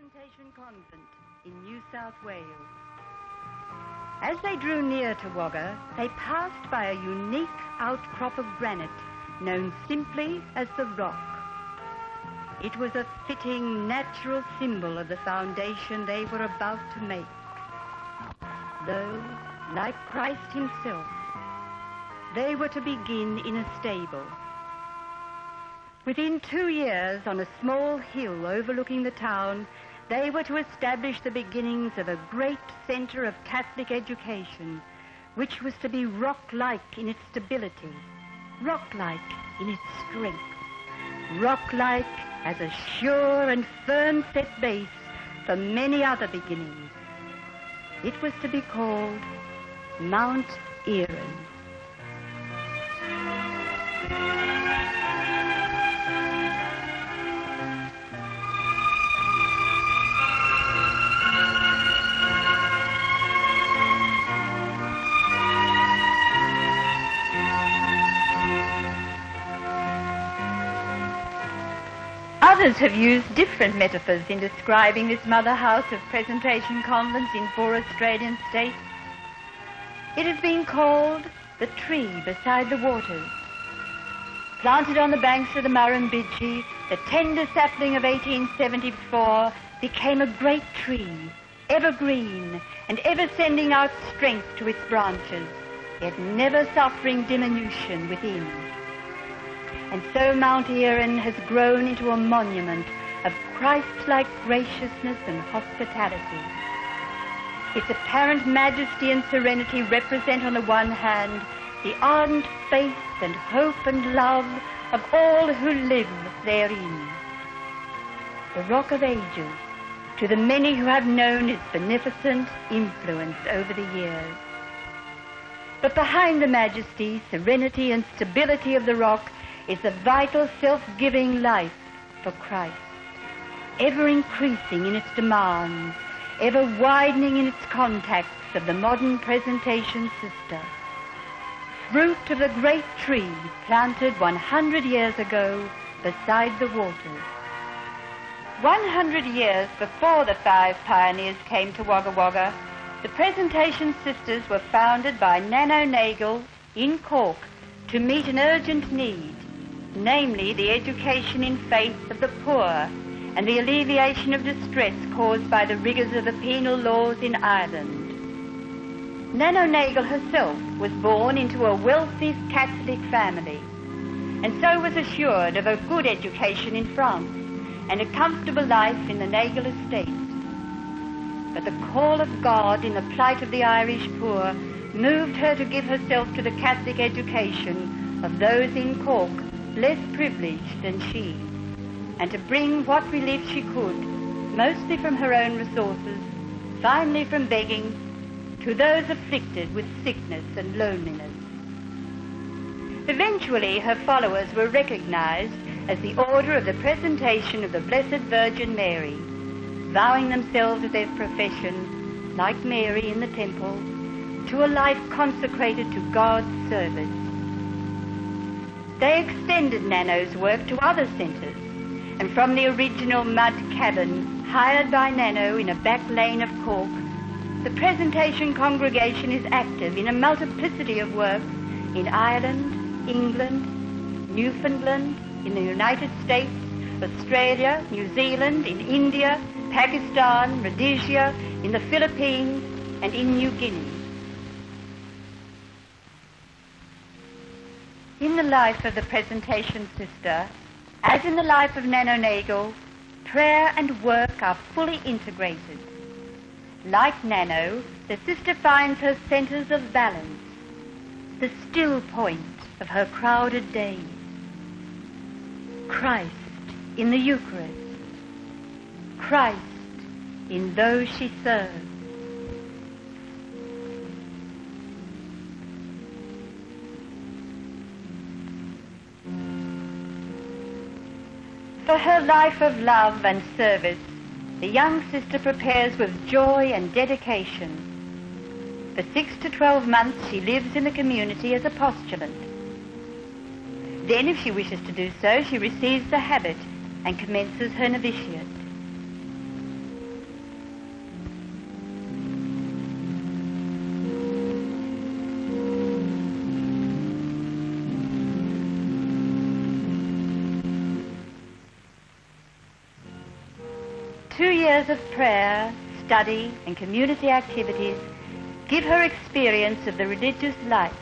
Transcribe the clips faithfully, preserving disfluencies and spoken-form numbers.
St. Convent in New South Wales. As they drew near to Wagga, they passed by a unique outcrop of granite known simply as the Rock. It was a fitting, natural symbol of the foundation they were about to make. Though, like Christ himself, they were to begin in a stable. Within two years, on a small hill overlooking the town, they were to establish the beginnings of a great centre of Catholic education, which was to be rock-like in its stability, rock-like in its strength, rock-like as a sure and firm-set base for many other beginnings. It was to be called Mt Erin. Others have used different metaphors in describing this mother house of presentation convents in four Australian states. It has been called the tree beside the waters. Planted on the banks of the Murrumbidgee, the tender sapling of eighteen seventy-four became a great tree, ever green and ever sending out strength to its branches, yet never suffering diminution within. And so Mt Erin has grown into a monument of Christ-like graciousness and hospitality. Its apparent majesty and serenity represent on the one hand the ardent faith and hope and love of all who live therein. The Rock of Ages, to the many who have known its beneficent influence over the years. But behind the majesty, serenity and stability of the rock is the vital self-giving life for Christ, ever increasing in its demands, ever widening in its contacts of the modern presentation sister. Fruit of the great tree planted one hundred years ago beside the waters. One hundred years before the five pioneers came to Wagga Wagga, the Presentation Sisters were founded by Nano Nagel in Cork to meet an urgent need, namely the education in faith of the poor and the alleviation of distress caused by the rigours of the penal laws in Ireland. Nano Nagel herself was born into a wealthy Catholic family, and so was assured of a good education in France and a comfortable life in the Nagel estate. But the call of God in the plight of the Irish poor moved her to give herself to the Catholic education of those in Cork less privileged than she, and to bring what relief she could, mostly from her own resources, finally from begging, to those afflicted with sickness and loneliness. Eventually, her followers were recognized as the Order of the Presentation of the Blessed Virgin Mary, vowing themselves at their profession, like Mary in the temple, to a life consecrated to God's service. They extended Nano's work to other centres, and from the original mud cabin hired by Nano in a back lane of Cork, the Presentation congregation is active in a multiplicity of works in Ireland, England, Newfoundland, in the United States, Australia, New Zealand, in India, Pakistan, Rhodesia, in the Philippines, and in New Guinea. In the life of the Presentation Sister, as in the life of Nano Nagel, prayer and work are fully integrated. Like Nano, the sister finds her centres of balance, the still point of her crowded days. Christ in the Eucharist, Christ in those she serves. For her life of love and service, the young sister prepares with joy and dedication. For six to twelve months she lives in the community as a postulant. Then, if she wishes to do so, she receives the habit and commences her novitiate. years of prayer, study, and community activities give her experience of the religious life.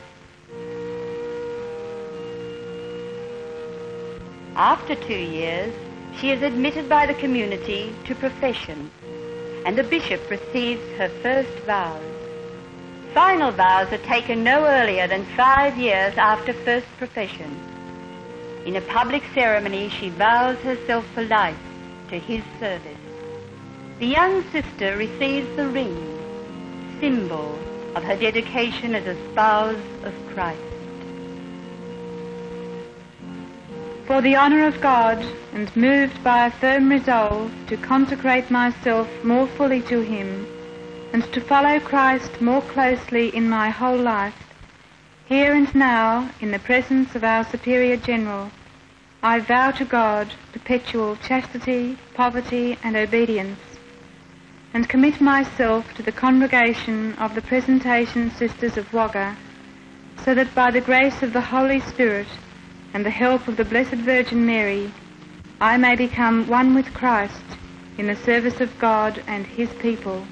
After two years, she is admitted by the community to profession, and the bishop receives her first vows. Final vows are taken no earlier than five years after first profession. In a public ceremony, she vows herself for life to his service. The young sister receives the ring, symbol of her dedication as a spouse of Christ. For the honour of God, and moved by a firm resolve to consecrate myself more fully to him, and to follow Christ more closely in my whole life, here and now, in the presence of our Superior General, I vow to God perpetual chastity, poverty, and obedience, and commit myself to the congregation of the Presentation Sisters of Wagga, so that by the grace of the Holy Spirit and the help of the Blessed Virgin Mary, I may become one with Christ in the service of God and his people.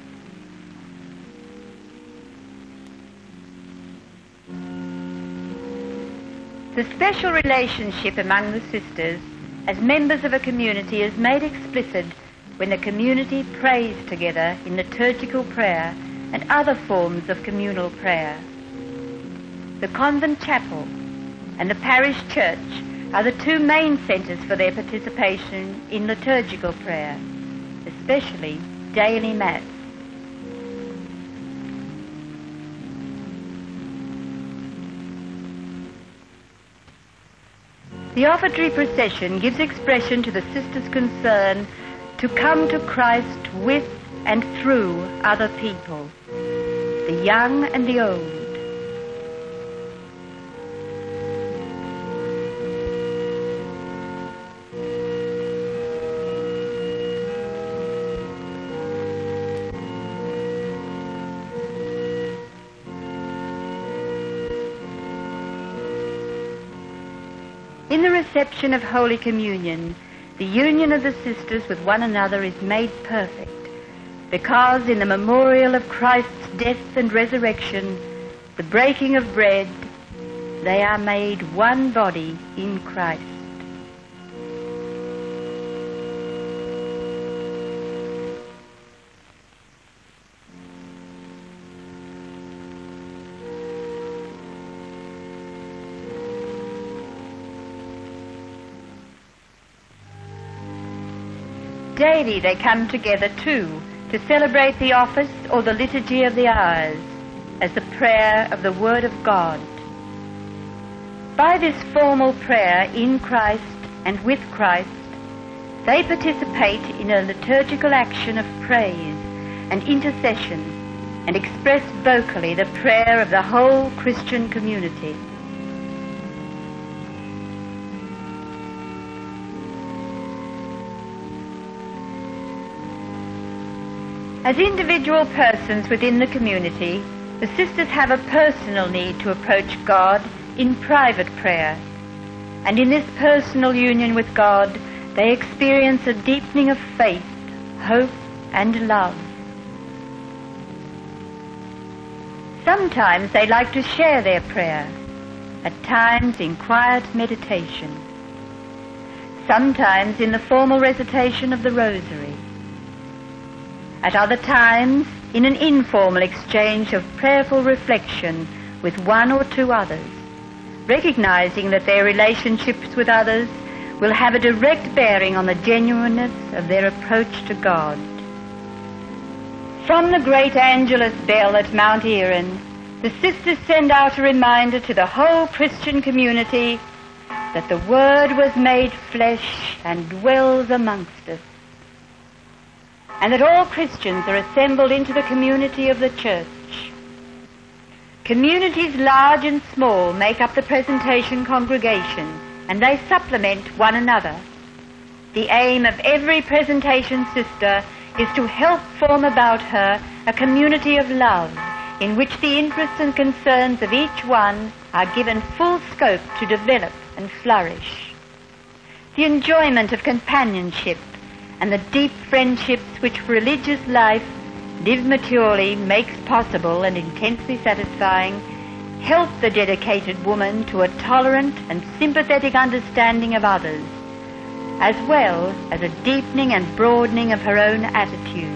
The special relationship among the sisters as members of a community is made explicit when the community prays together in liturgical prayer and other forms of communal prayer. The convent chapel and the parish church are the two main centres for their participation in liturgical prayer, especially daily Mass. The offertory procession gives expression to the sisters' concern to come to Christ with and through other people, the young and the old. In the reception of Holy Communion, the union of the sisters with one another is made perfect, because in the memorial of Christ's death and resurrection, the breaking of bread, they are made one body in Christ. Daily they come together too to celebrate the office or the liturgy of the hours as the prayer of the Word of God. By this formal prayer in Christ and with Christ, they participate in a liturgical action of praise and intercession and express vocally the prayer of the whole Christian community. As individual persons within the community, the sisters have a personal need to approach God in private prayer. And in this personal union with God, they experience a deepening of faith, hope, and love. Sometimes they like to share their prayer, at times in quiet meditation, sometimes in the formal recitation of the Rosary, at other times in an informal exchange of prayerful reflection with one or two others, recognizing that their relationships with others will have a direct bearing on the genuineness of their approach to God. From the great Angelus bell at Mount Erin, the sisters send out a reminder to the whole Christian community that the Word was made flesh and dwells amongst us, and that all Christians are assembled into the community of the Church. Communities large and small make up the Presentation congregation, and they supplement one another. The aim of every Presentation sister is to help form about her a community of love, in which the interests and concerns of each one are given full scope to develop and flourish. The enjoyment of companionship and the deep friendships which religious life, lived maturely, makes possible and intensely satisfying, help the dedicated woman to a tolerant and sympathetic understanding of others, as well as a deepening and broadening of her own attitude.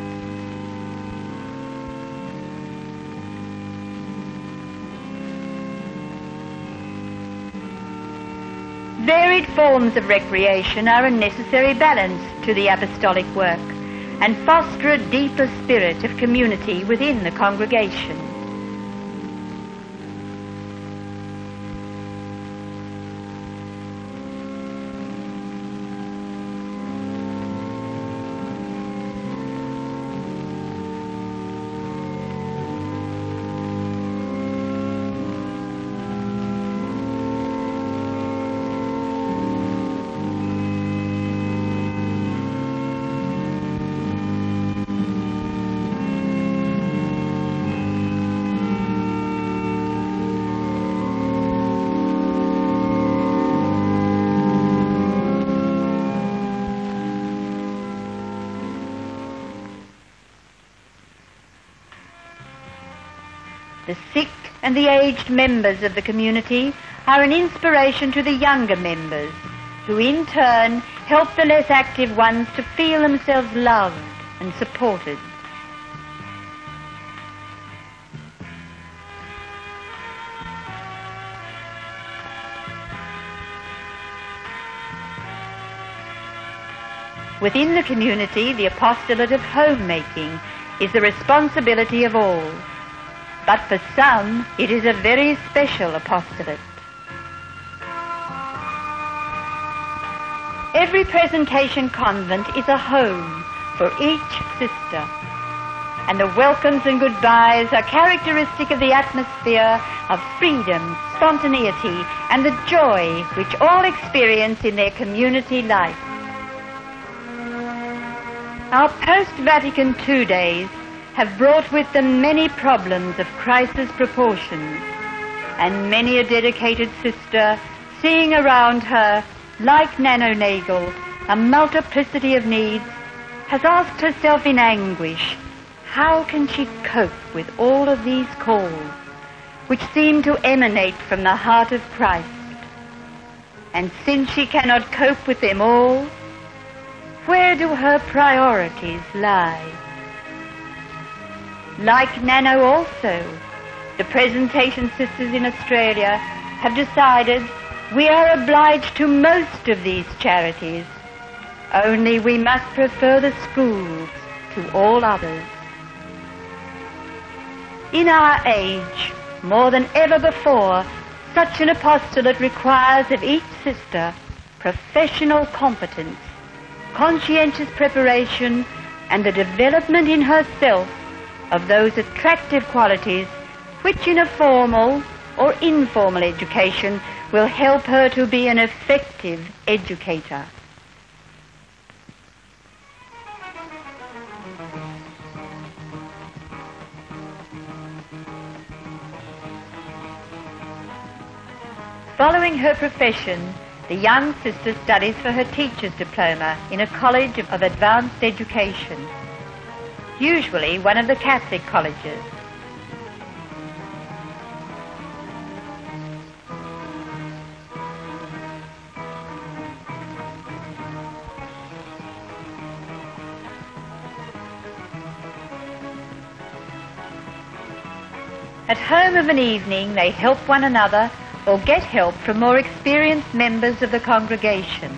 Varied forms of recreation are a necessary balance to the apostolic work and foster a deeper spirit of community within the congregation. The sick and the aged members of the community are an inspiration to the younger members, who in turn help the less active ones to feel themselves loved and supported. Within the community, the apostolate of homemaking is the responsibility of all. But for some, it is a very special apostolate. Every presentation convent is a home for each sister, and the welcomes and goodbyes are characteristic of the atmosphere of freedom, spontaneity, and the joy which all experience in their community life. Our post-Vatican two days have brought with them many problems of crisis proportions, and many a dedicated sister, seeing around her, like Nano Nagel, a multiplicity of needs, has asked herself in anguish, how can she cope with all of these calls, which seem to emanate from the heart of Christ? And since she cannot cope with them all, where do her priorities lie? Like Nano also, the presentation sisters in Australia have decided we are obliged to most of these charities, only we must prefer the schools to all others. In our age, more than ever before, such an apostolate requires of each sister professional competence, conscientious preparation, and the development in herself of those attractive qualities which in a formal or informal education will help her to be an effective educator. Following her profession, the young sister studies for her teacher's diploma in a college of advanced education, usually one of the Catholic colleges. At home of an evening, they help one another or get help from more experienced members of the congregation.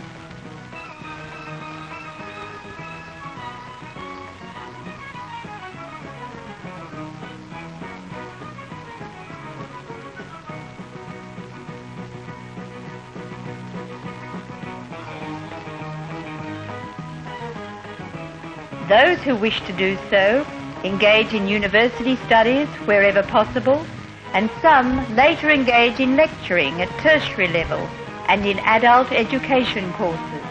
Those who wish to do so engage in university studies wherever possible, and some later engage in lecturing at tertiary level and in adult education courses.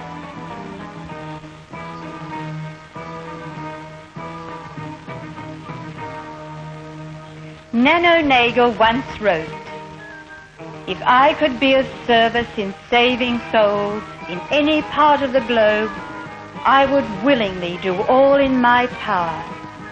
Nano Nagel once wrote, "If I could be of service in saving souls in any part of the globe, I would willingly do all in my power.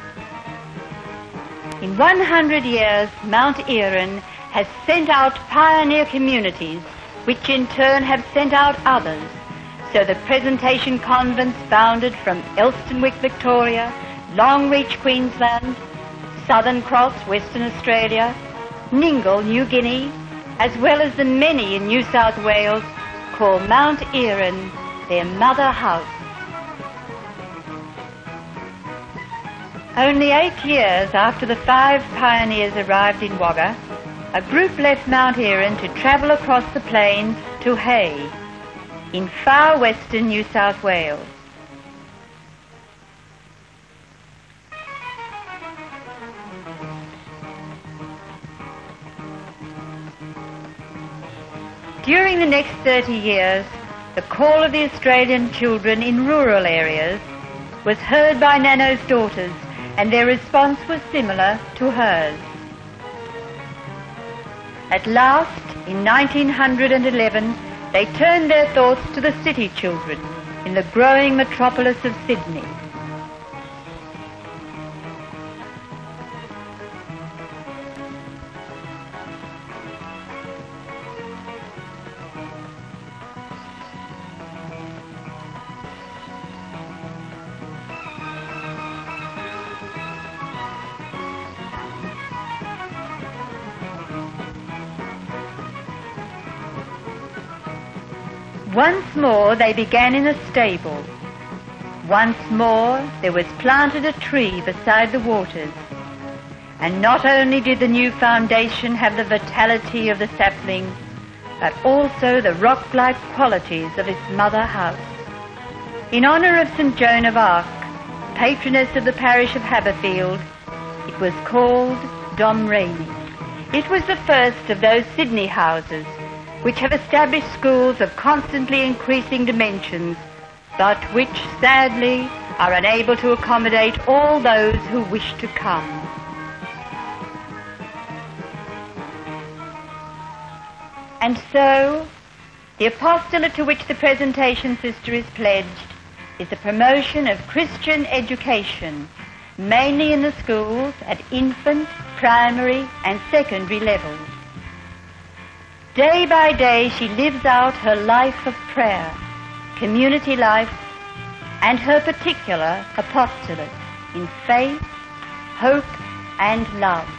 In one hundred years, Mount Erin has sent out pioneer communities, which in turn have sent out others. So the Presentation Convents founded from Elstonwick, Victoria, Longreach, Queensland, Southern Cross, Western Australia, Ningle, New Guinea, as well as the many in New South Wales, call Mount Erin their mother house. Only eight years after the five pioneers arrived in Wagga, a group left Mount Erin to travel across the plains to Hay, in far western New South Wales. During the next thirty years, the call of the Australian children in rural areas was heard by Nano's daughters, and their response was similar to hers. At last, in nineteen eleven, they turned their thoughts to the city children in the growing metropolis of Sydney. Once more they began in a stable. Once more there was planted a tree beside the waters. And not only did the new foundation have the vitality of the sapling, but also the rock-like qualities of its mother house. In honour of Saint Joan of Arc, patroness of the parish of Haberfield, it was called Domremy. It was the first of those Sydney houses which have established schools of constantly increasing dimensions, but which, sadly, are unable to accommodate all those who wish to come. And so, the apostolate to which the Presentation Sister is pledged is the promotion of Christian education, mainly in the schools at infant, primary and secondary levels. Day by day she lives out her life of prayer, community life, and her particular apostolate in faith, hope, and love.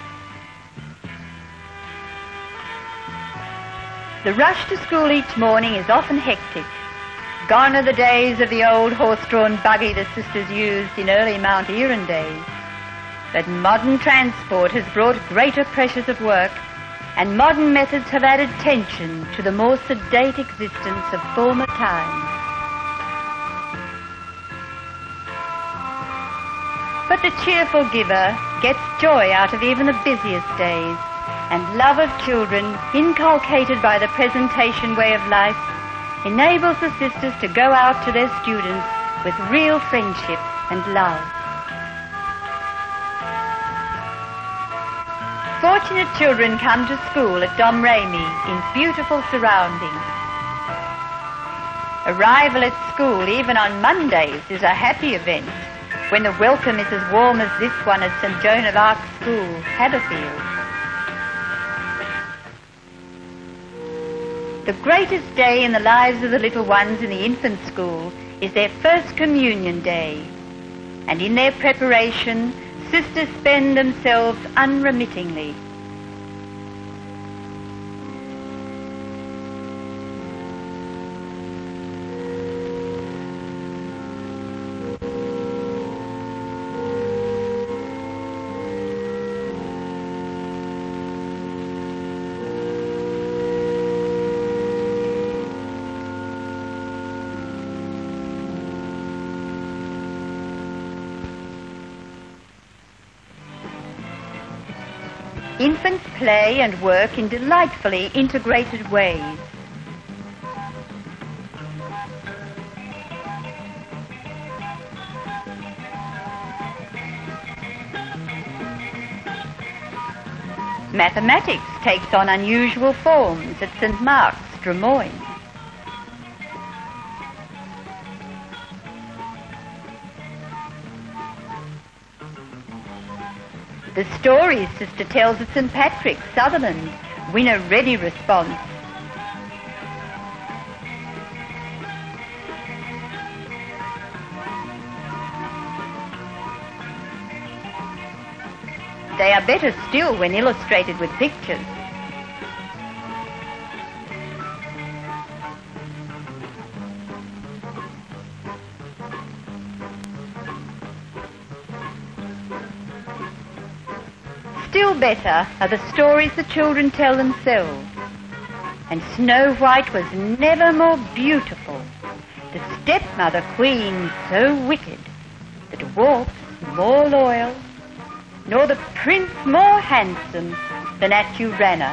The rush to school each morning is often hectic. Gone are the days of the old horse-drawn buggy the sisters used in early Mount Erin days. But modern transport has brought greater pressures of work, and modern methods have added tension to the more sedate existence of former times. But the cheerful giver gets joy out of even the busiest days, and love of children, inculcated by the Presentation way of life, enables the sisters to go out to their students with real friendship and love. Fortunate children come to school at Domremy in beautiful surroundings. Arrival at school, even on Mondays, is a happy event, when the welcome is as warm as this one at Saint Joan of Arc School, Haberfield. The greatest day in the lives of the little ones in the infant school is their first communion day, and in their preparation, sisters spend themselves unremittingly. Infants play and work in delightfully integrated ways. Mathematics takes on unusual forms at Saint Mark's, Drummoyne. The stories Sister tells at Saint Patrick's, Sutherland, win a ready response. They are better still when illustrated with pictures. Still better are the stories the children tell themselves. And Snow White was never more beautiful, the stepmother queen so wicked, the dwarfs more loyal, nor the prince more handsome than at Urana.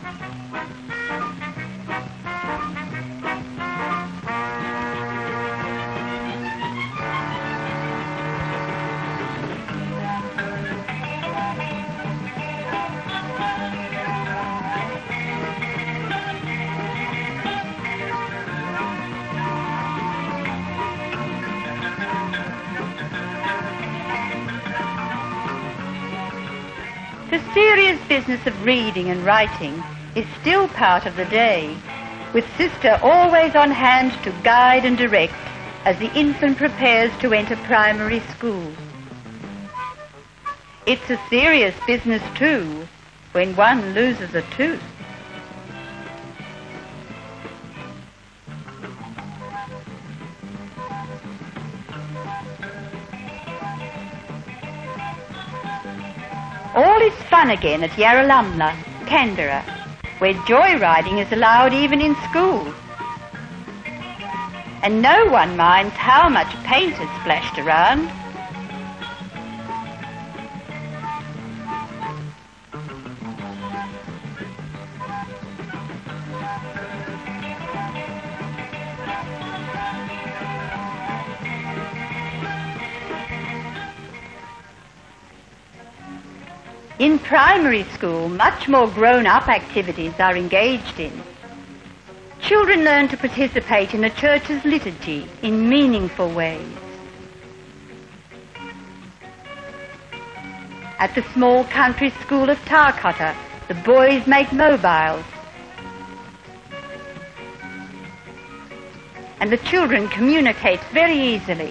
The serious business of reading and writing is still part of the day, with Sister always on hand to guide and direct as the infant prepares to enter primary school. It's a serious business too when one loses a tooth. All is fun again at Yarralumla, Canberra, where joyriding is allowed even in school. And no one minds how much paint is splashed around. In primary school, much more grown-up activities are engaged in. Children learn to participate in a church's liturgy in meaningful ways. At the small country school of Tarcutta, the boys make mobiles. And the children communicate very easily.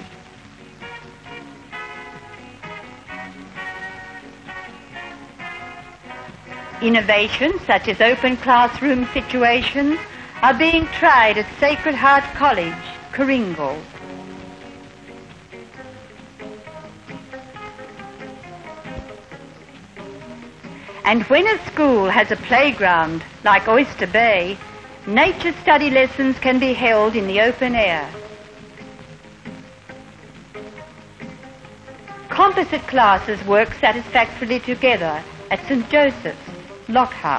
Innovations such as open classroom situations are being tried at Sacred Heart College, Coringal. And when a school has a playground like Oyster Bay, nature study lessons can be held in the open air. Composite classes work satisfactorily together at Saint Joseph's, Lockhouse.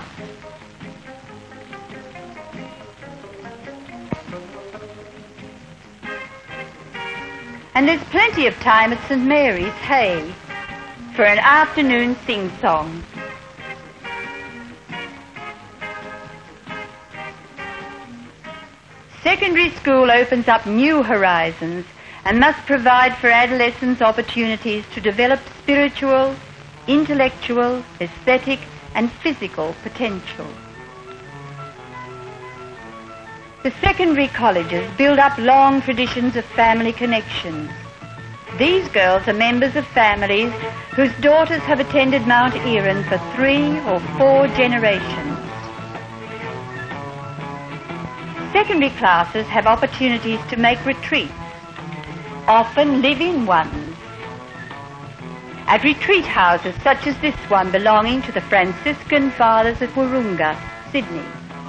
And there's plenty of time at Saint Mary's, Hay, for an afternoon sing-song. Secondary school opens up new horizons and must provide for adolescents opportunities to develop spiritual, intellectual, aesthetic, and physical potential. The secondary colleges build up long traditions of family connections. These girls are members of families whose daughters have attended Mount Erin for three or four generations. Secondary classes have opportunities to make retreats, often live-in ones, at retreat houses such as this one belonging to the Franciscan Fathers of Wahroonga, Sydney.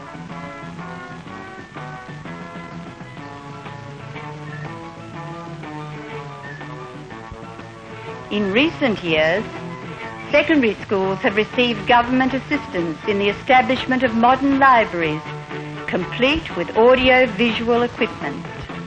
In recent years, secondary schools have received government assistance in the establishment of modern libraries, complete with audio-visual equipment.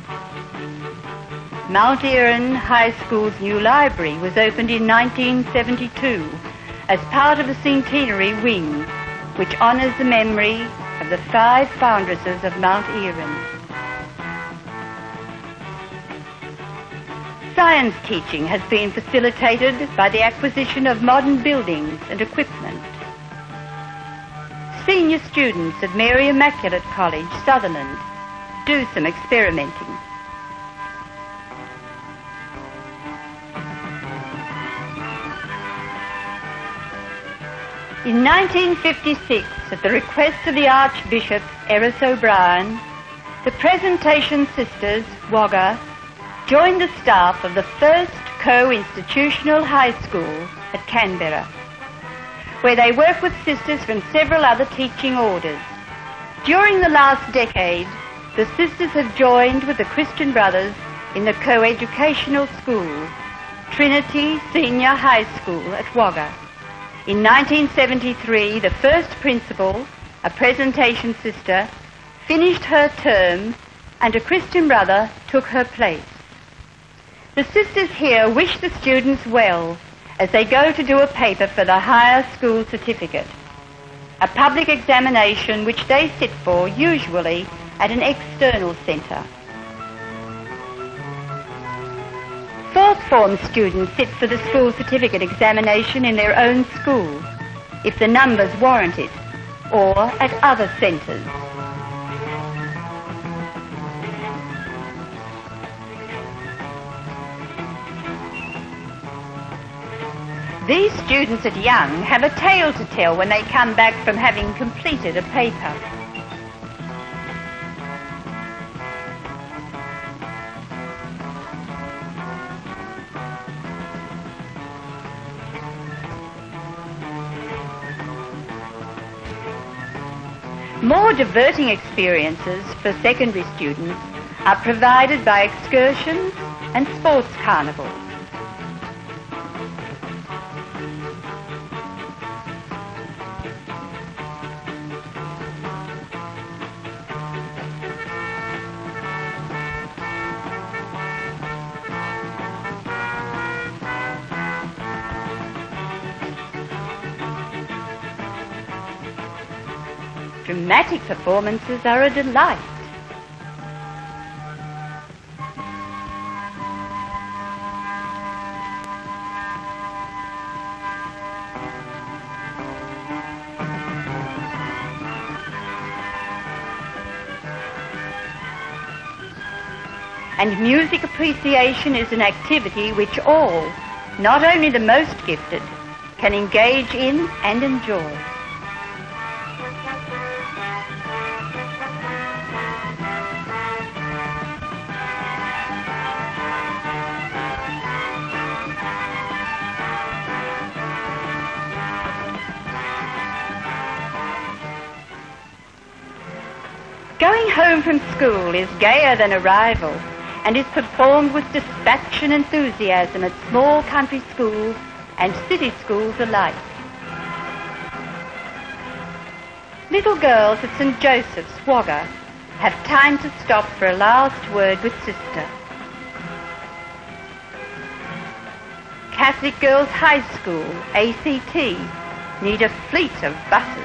Mount Erin High School's new library was opened in nineteen seventy-two as part of the Centenary wing, which honours the memory of the five foundresses of Mount Erin. Science teaching has been facilitated by the acquisition of modern buildings and equipment. Senior students at Mary Immaculate College, Sutherland, do some experimenting. In nineteen fifty-six, at the request of the Archbishop Eris O'Brien, the Presentation Sisters, Wagga, joined the staff of the first co-institutional high school at Canberra, where they work with sisters from several other teaching orders. During the last decade, the sisters have joined with the Christian Brothers in the co-educational school, Trinity Senior High School at Wagga. In nineteen seventy-three, the first principal, a Presentation Sister, finished her term and a Christian Brother took her place. The sisters here wish the students well as they go to do a paper for the higher school certificate, a public examination which they sit for usually at an external centre. Fourth form students sit for the school certificate examination in their own school, if the numbers warrant it, or at other centres. These students at Young have a tale to tell when they come back from having completed a paper. More diverting experiences for secondary students are provided by excursions and sports carnivals. Dramatic performances are a delight. And music appreciation is an activity which all, not only the most gifted, can engage in and enjoy. Going home from school is gayer than arrival and is performed with dispatch and enthusiasm at small country schools and city schools alike. Little girls at Saint Joseph's, Wagga, have time to stop for a last word with sister. Catholic Girls High School, A C T, need a fleet of buses.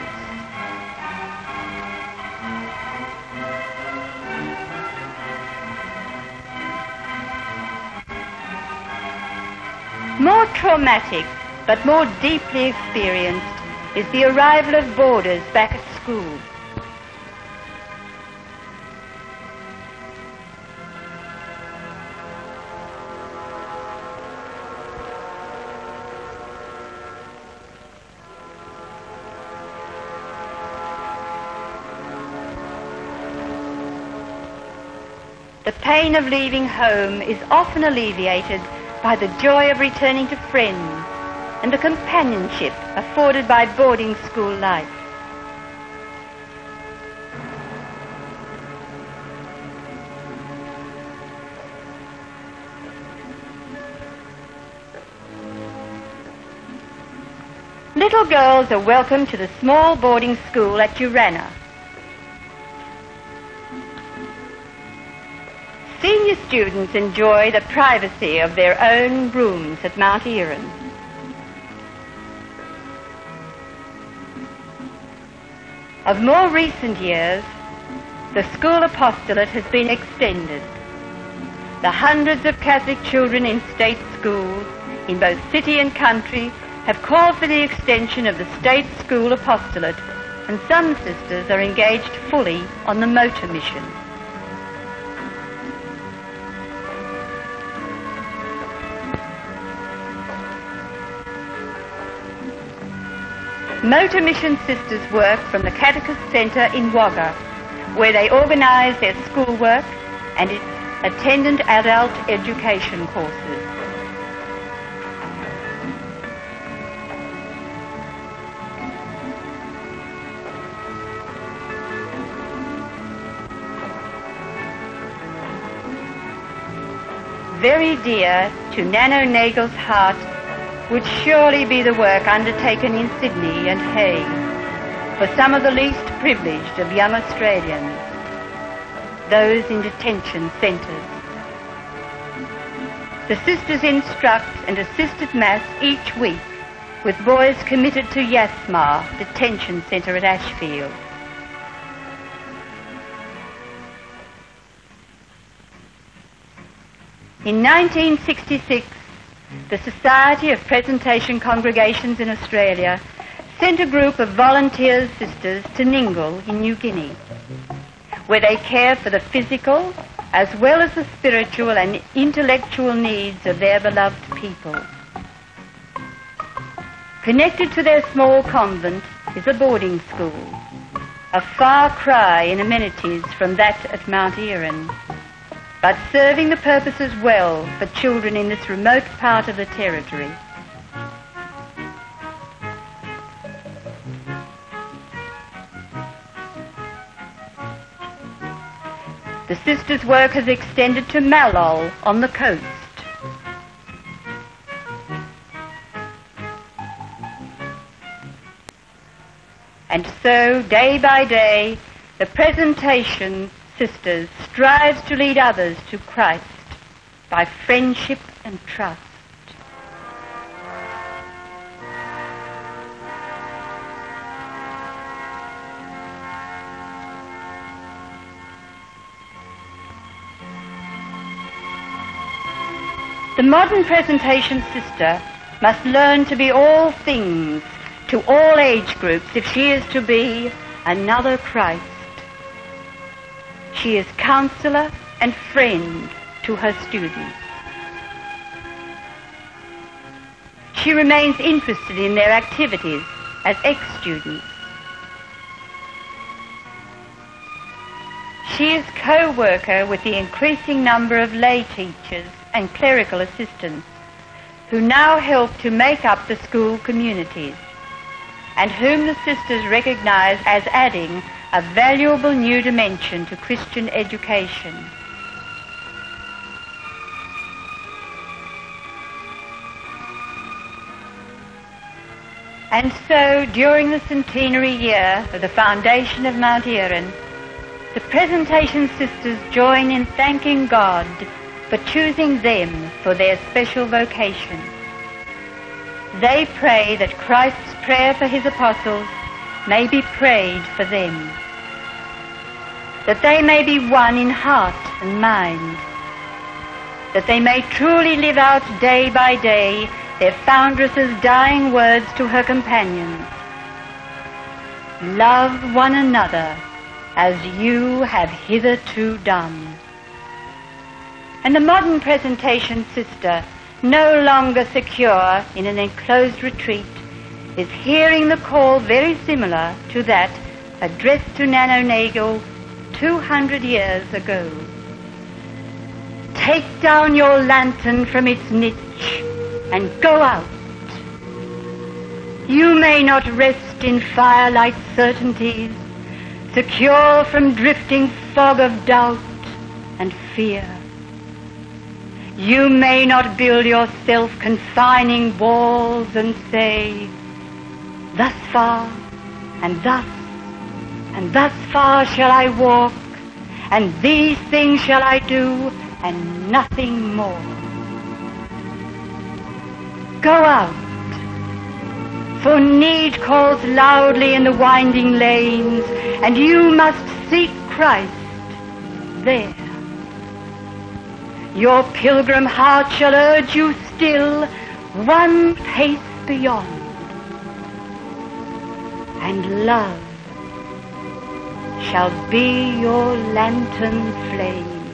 More traumatic, but more deeply experienced, is the arrival of boarders back at school. The pain of leaving home is often alleviated by the joy of returning to friends and the companionship afforded by boarding school life. Little girls are welcome to the small boarding school at Urana. Senior students enjoy the privacy of their own rooms at Mt Erin. Of more recent years, the school apostolate has been extended. the hundreds of Catholic children in state schools, in both city and country, have called for the extension of the state school apostolate, and some sisters are engaged fully on the motor mission. Motor Mission sisters work from the Catechist Centre in Wagga, where they organise their schoolwork and its attendant adult education courses. Very dear to Nano Nagel's heart would surely be the work undertaken in Sydney and Hay for some of the least privileged of young Australians, those in detention centres. The sisters instruct and assist at Mass each week with boys committed to Yasmar Detention Centre at Ashfield. In nineteen sixty-six, the Society of Presentation Congregations in Australia sent a group of volunteer sisters to Ningal in New Guinea, where they care for the physical as well as the spiritual and intellectual needs of their beloved people. Connected to their small convent is a boarding school, a far cry in amenities from that at Mt Erin, but serving the purposes well for children in this remote part of the territory. The sisters' work has extended to Malol on the coast. And so, day by day, the Presentation Sisters strives to lead others to Christ by friendship and trust. The modern Presentation Sister must learn to be all things to all age groups if she is to be another Christ. She is counselor and friend to her students. She remains interested in their activities as ex-students. She is co-worker with the increasing number of lay teachers and clerical assistants who now help to make up the school communities, and whom the sisters recognise as adding a valuable new dimension to Christian education. And so, during the centenary year of the foundation of Mt Erin, the Presentation Sisters join in thanking God for choosing them for their special vocation. They pray that Christ's prayer for his apostles may be prayed for them, that they may be one in heart and mind, that they may truly live out day by day their foundress's dying words to her companions. Love one another as you have hitherto done. And the modern Presentation Sister, no longer secure in an enclosed retreat, is hearing the call very similar to that addressed to Nano Nagel two hundred years ago. Take down your lantern from its niche and go out. You may not rest in firelight certainties, secure from drifting fog of doubt and fear. You may not build yourself confining walls and say, thus far and thus and thus far shall I walk, and these things shall I do, and nothing more. Go out, for need calls loudly in the winding lanes, and you must seek Christ there. Your pilgrim heart shall urge you still one pace beyond. And love shall be your lantern flame.